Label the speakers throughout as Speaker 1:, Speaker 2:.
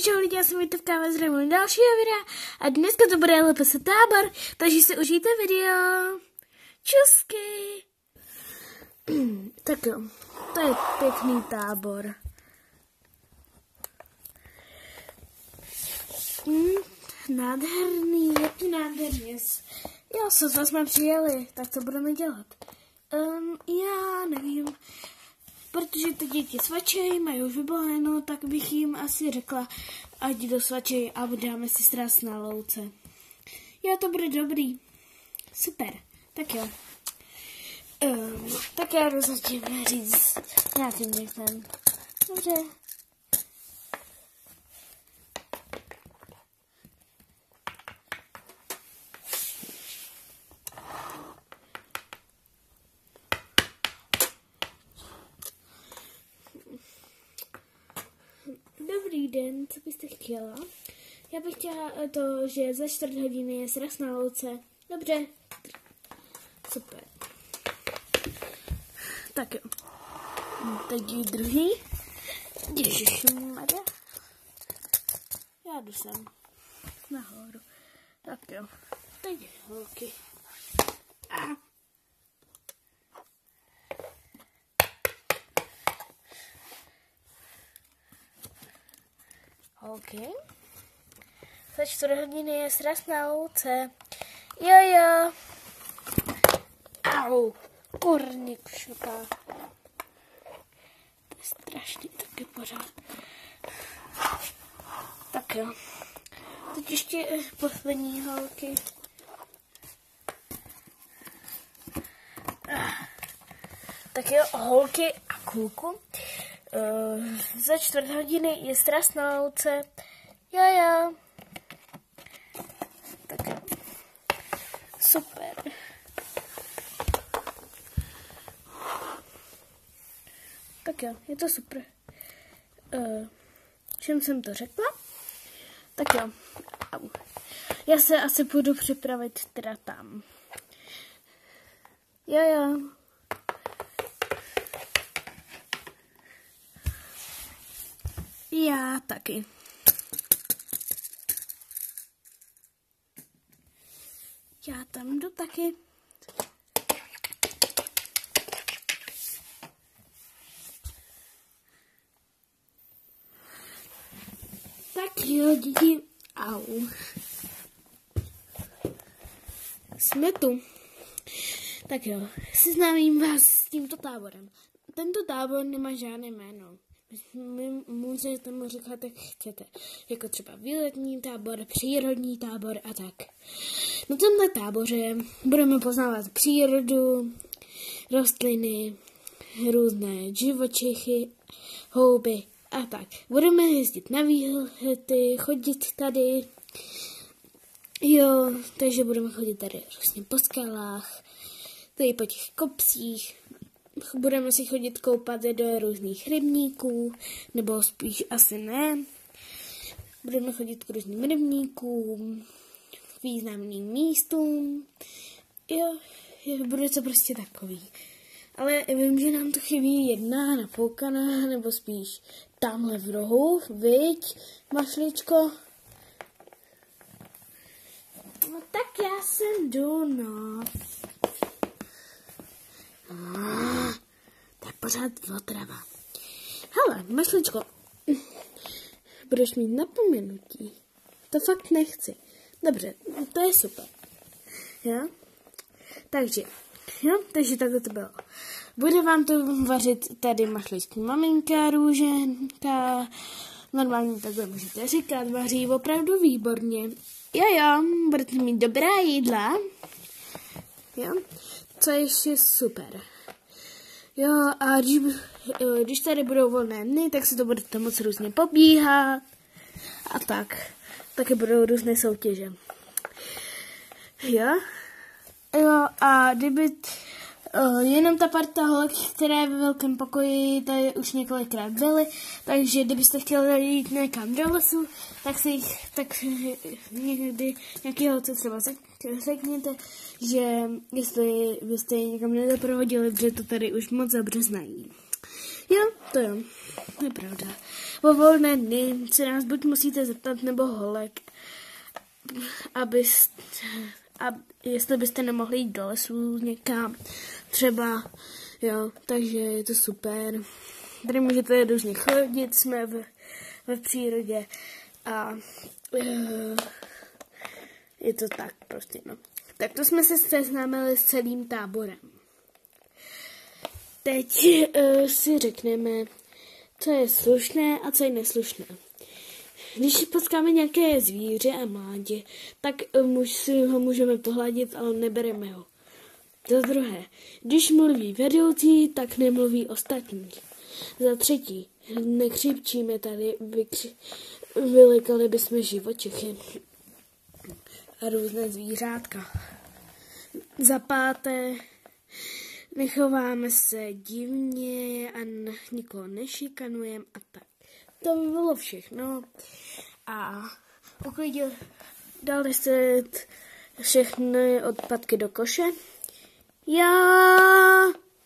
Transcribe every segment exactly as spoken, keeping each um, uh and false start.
Speaker 1: čau lidi, já jsem Vítavka, vás zdravím dalšího videa a dneska to bude L P S tábor, takže si užijte video. Čusky! Tak jo, to je pěkný tábor. Hmm, nádherný, jaký nádherný. Jo, co zase jsme přijeli, tak co budeme dělat? Um, já nevím. Protože ty děti svačej, mají už vybaleno, tak bych jim asi řekla, ať do svačej a dáme si sraz na louce. Jo, to bude dobrý. Super. Tak jo. Um, tak já jdu zatím říct nějakým dětem. Dobře. Dobrý den, co byste chtěla? Já bych chtěla to, že za čtvrt hodiny je sraz na louce. Dobře. Super. Tak jo. Teď je druhý. Ježišmarja. Já jdu sem. Nahoru. Tak jo. Teď je holky. A. OK. Za čtyři hodiny je sraz na louce. Jo, jo. Au. Kurník šupá. To je strašný taky pořád. Tak jo. Teď ještě poslední holky. Tak jo, holky a kluku. Uh, za čtvrt hodiny je sraz na louce. Jo, jo. Tak jo. Super. Tak jo, je to super. Uh, čem jsem to řekla? Tak jo. Au. Já se asi půjdu připravit teda tam. Jo, jo. Já taky. Já tam jdu taky. Tak jo, děti. Au. Jsme tu. Tak jo, seznámím vás s tímto táborem. Tento tábor nemá žádné jméno. Vy můžete mu říkat, jak chcete. Jako třeba výletní tábor, přírodní tábor a tak. Na tomhle táboře budeme poznávat přírodu, rostliny, různé živočichy, houby a tak. Budeme jezdit na výlety, chodit tady. Jo, takže budeme chodit tady různě po skalách, tady po těch kopcích. Budeme si chodit koupat do různých rybníků, nebo spíš asi ne. Budeme chodit k různým rybníkům, významným místům. Jo, bude to prostě takový. Ale vím, že nám to chybí jedna napoukaná, nebo spíš tamhle v rohu, viď, mašličko? No tak já sem jdu, no. Ah, to je pořád otrava. Hele, mašličko, budeš mít napomenutí. To fakt nechci. Dobře, to je super. Jo? Takže, jo, takže takhle to bylo. Bude vám to vařit tady mašličky maminka, růženka. Normálně takhle můžete říkat, vaří opravdu výborně. Jo, jo, budete mít dobrá jídla. Jo? Co je ještě super. Jo, a když, když tady budou volné dny, tak si to budete moc různě pobíhat. A tak. Taky budou různé soutěže. Jo. Jo, a kdyby uh, jenom ta parta holek, která je ve velkém pokoji, tady už několikrát byly, takže kdybyste chtěli jít někam do lesu, tak si jich, tak někdy nějaký holce třeba řekněte, že jestli byste je někam nedoprovodili, protože to tady už moc dobře znají. Jo, to jo, to je pravda. O volné dny se nás buď musíte zeptat, nebo holek, abyste, ab, jestli byste nemohli jít do lesu někam, třeba, jo, takže je to super. Tady můžete různě chodit, jsme v, ve přírodě a uh, je to tak prostě, no. Tak to jsme se seznámili s celým táborem. Teď uh, si řekneme, co je slušné a co je neslušné. Když potkáme nějaké zvíře a mládě, tak uh, si ho můžeme pohladit, ale nebereme ho. Za druhé, když mluví vedoucí, tak nemluví ostatní. Za třetí, nekřičíme tady, vykři- vylekali bychom živočichy a různé zvířátka. Za páté, nechováme se divně a nikoho nešikanujeme a tak. To by bylo všechno. A pokud dali jste všechny odpadky do koše, já...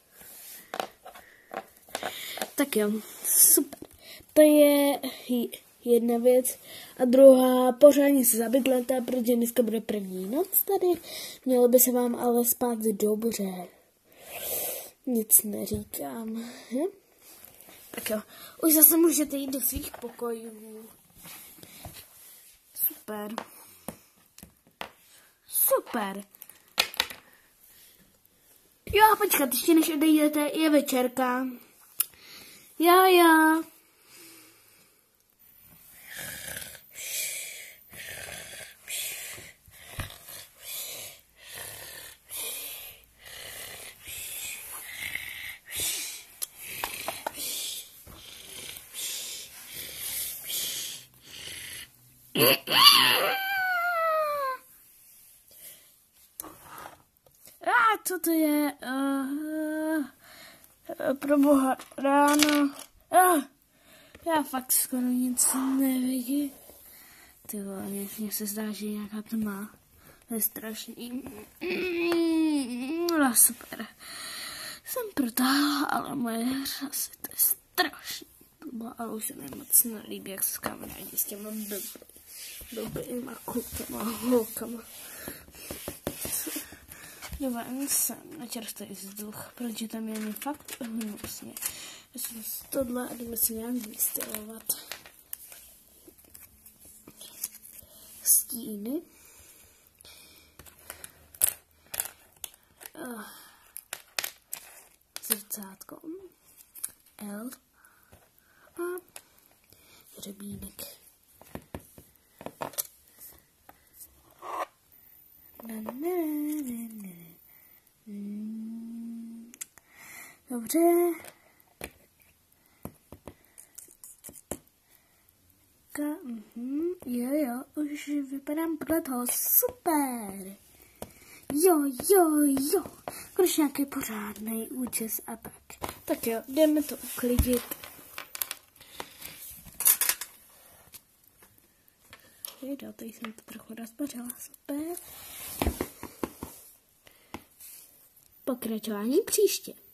Speaker 1: Tak jo, super. To je jedna věc. A druhá, pořádně se zabydlete, protože dneska bude první noc tady. Mělo by se vám ale spát dobře. Nic neříkám. Hm? Tak jo, už zase můžete jít do svých pokojů. Super. Super. Jo, počkat, ještě než odejdete, je večerka. Já, já. A co to je? Uh, pro boha, ráno. Uh, já fakt skoro nic nevidím. Ty vole, mně se zdá, že nějaká tma. To je strašný. No, super. Jsem protáhla, ale moje řasy, to je strašný. Ale už se mi moc nelíbí, jak se kamarádi s těma blbý, blbýma klukama, holkama. Jdeme sem na čerstvý vzduch, protože tam je mi fakt hnusně. Vezmu si tohle a jdeme si nějak vystylovat. Stíny. Uh. Zrcátko. L. A hřebínek. Na, na, na, na. Hmm. Dobře. Ka, mm, jo, jo, už vypadám podle toho super. Jo, jo, jo. Konečně nějaký pořádný účes a tak. Tak jo, jdeme to uklidit. Jo, tady jsem to trochu rozpařila, super. Pokračování příště.